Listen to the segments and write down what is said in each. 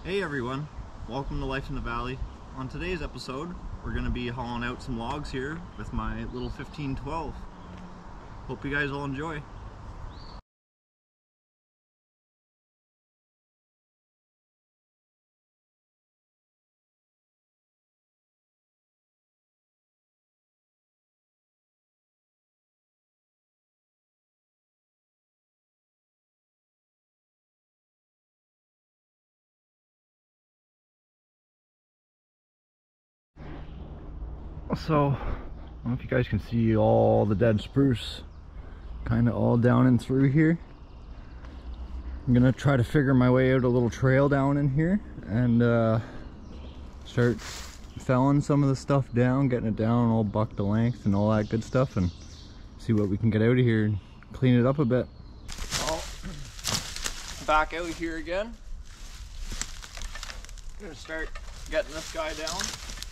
Hey everyone, welcome to Life in the Valley. On today's episode, we're going to be hauling out some logs here with my little 1512. Hope you guys all enjoy. So, I don't know if you guys can see all the dead spruce kind of all down and through here. I'm gonna try to figure my way out a little trail down in here and start felling some of the stuff down, getting it down all buck to length and all that good stuff, and see what we can get out of here and clean it up a bit. Well, back out here again. Gonna start getting this guy down.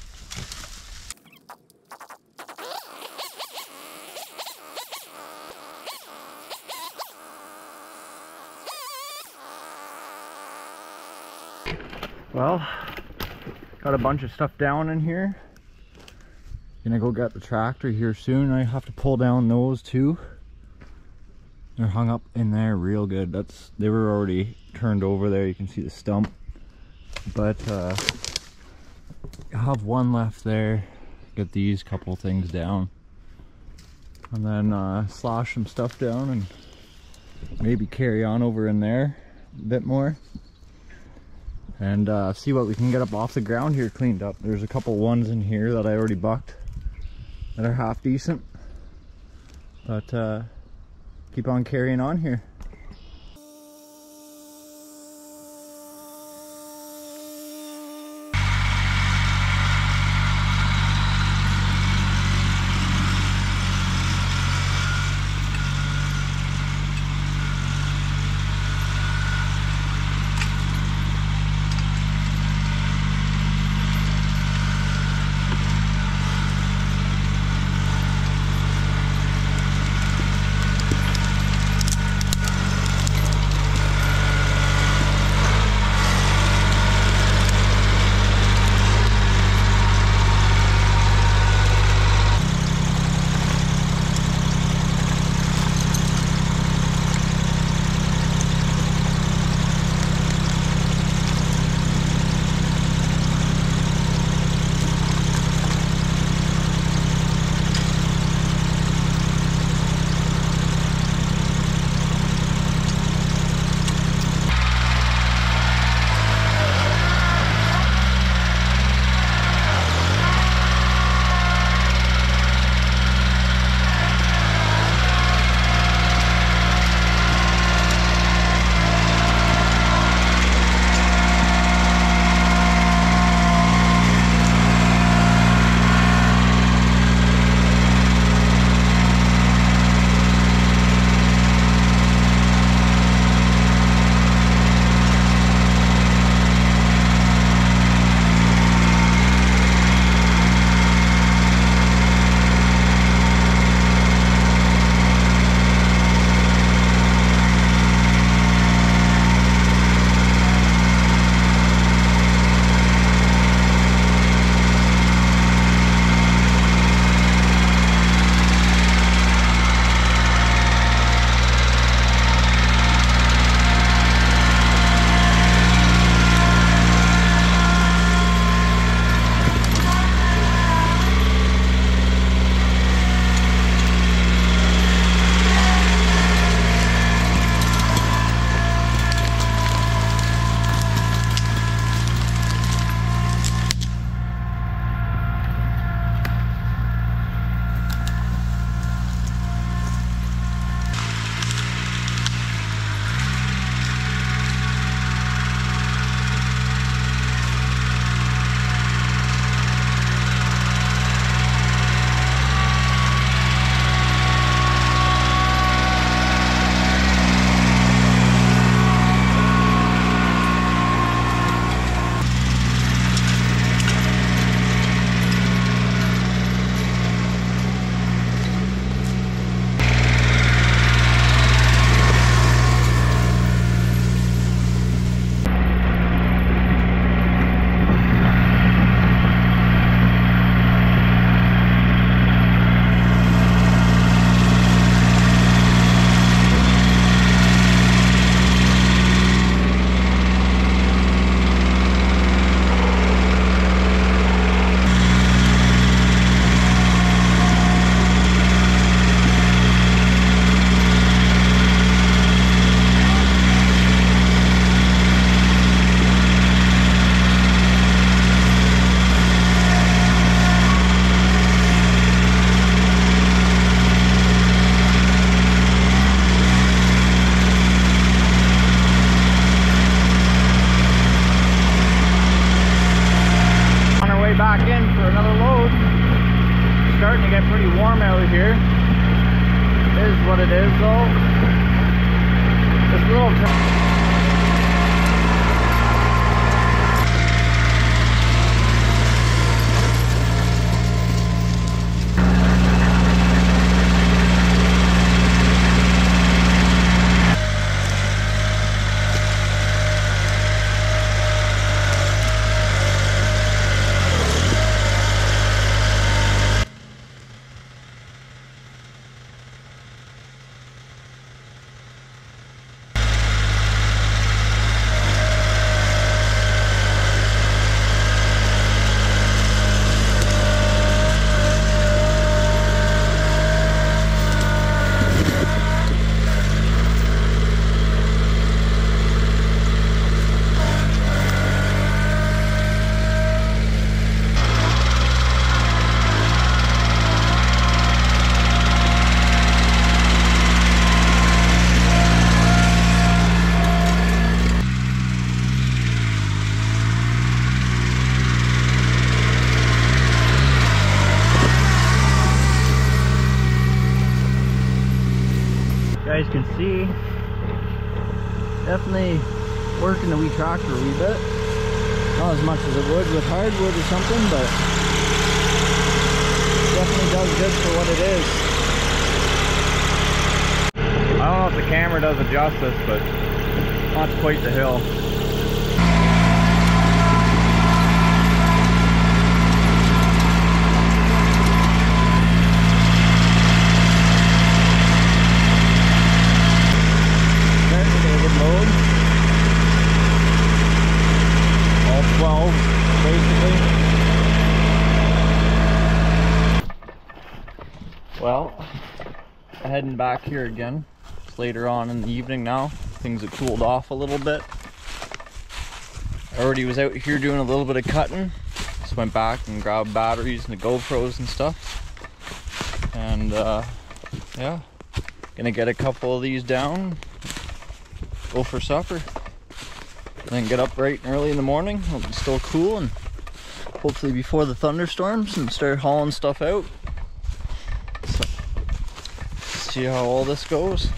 Well, got a bunch of stuff down in here. Gonna go get the tractor here soon. I have to pull down those too. They're hung up in there real good. They were already turned over there. You can see the stump. But I have one left there. Get these couple things down. And then slash some stuff down and maybe carry on over in there a bit more. And see what we can get up off the ground here cleaned up. There's a couple ones in here that I already bucked that are half decent, but keep on carrying on here. in for another load. It's starting to get pretty warm out here. It is what it is though. This little you guys can see, definitely working the wee tractor a wee bit. Not as much as it would with hardwood or something, but definitely does good for what it is. I don't know if the camera does it justice, but that's quite the hill. Load. All 12 basically. Well, heading back here again. It's later on in the evening now. Things have cooled off a little bit. I already was out here doing a little bit of cutting. Just went back and grabbed batteries and the GoPros and stuff. And yeah, gonna get a couple of these down. Go for supper, then get up bright and early in the morning when it's still cool, and hopefully before the thunderstorms, and start hauling stuff out. So, see how all this goes.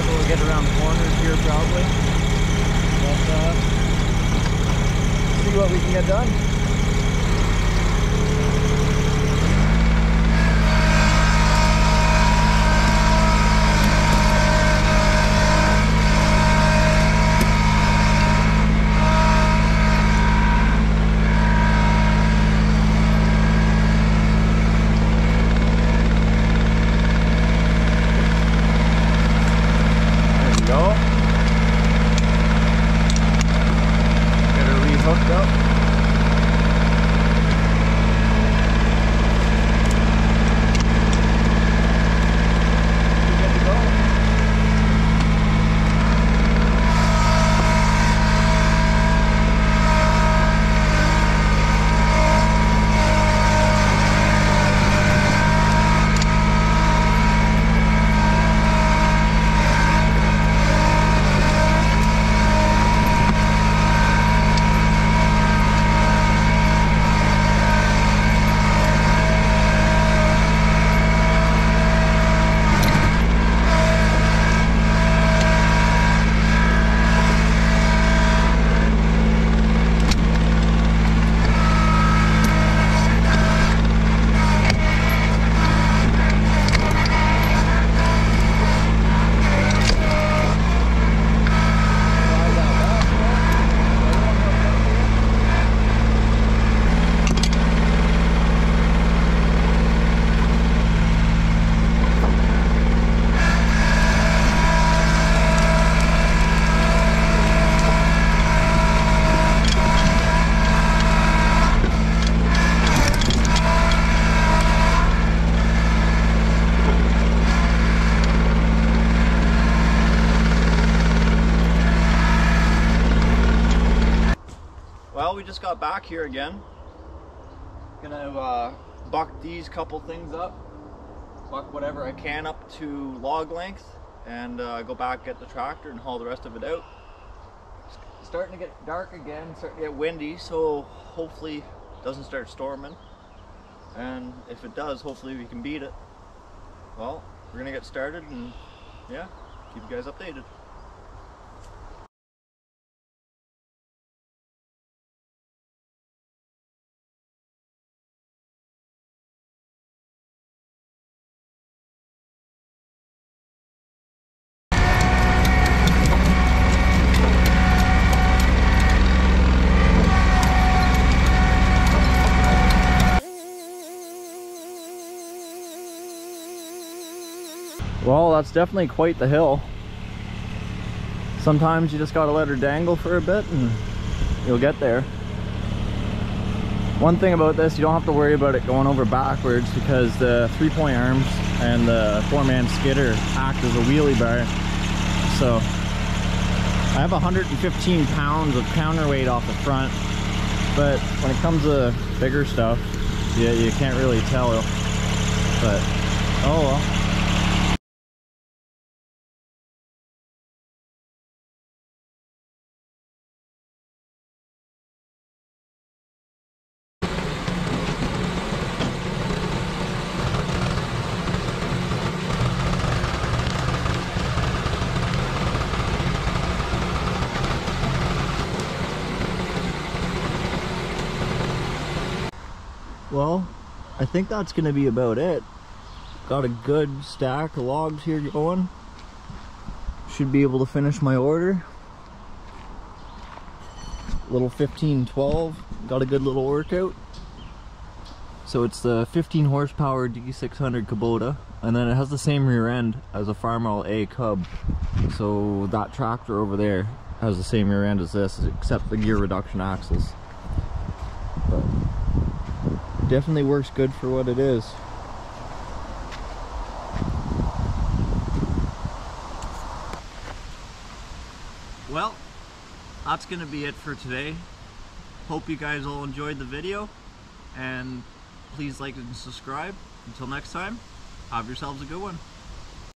be able to get around corners here probably. But see what we can get done. Hooked up. Good to go. Well, we just got back here again. Gonna buck these couple things up, buck whatever I can up to log length, and go back, get the tractor and haul the rest of it out. It's starting to get dark again, starting to get windy, so hopefully it doesn't start storming. And if it does, hopefully we can beat it. Well, we're gonna get started and yeah, keep you guys updated. Well, that's definitely quite the hill. Sometimes you just gotta let her dangle for a bit and you'll get there. One thing about this, you don't have to worry about it going over backwards because the 3-point arms and the 4-man skidder act as a wheelie bar. So I have 115 pounds of counterweight off the front, but when it comes to bigger stuff, you can't really tell. But oh well. Well, I think that's going to be about it. Got a good stack of logs here going. Should be able to finish my order. Little 1512. Got a good little workout. So it's the 15 horsepower D600 Kubota, and then it has the same rear end as a Farmall A Cub. So that tractor over there has the same rear end as this, except the gear reduction axles. But definitely works good for what it is. Well, that's gonna be it for today. Hope you guys all enjoyed the video, and please like and subscribe. Until next time, have yourselves a good one.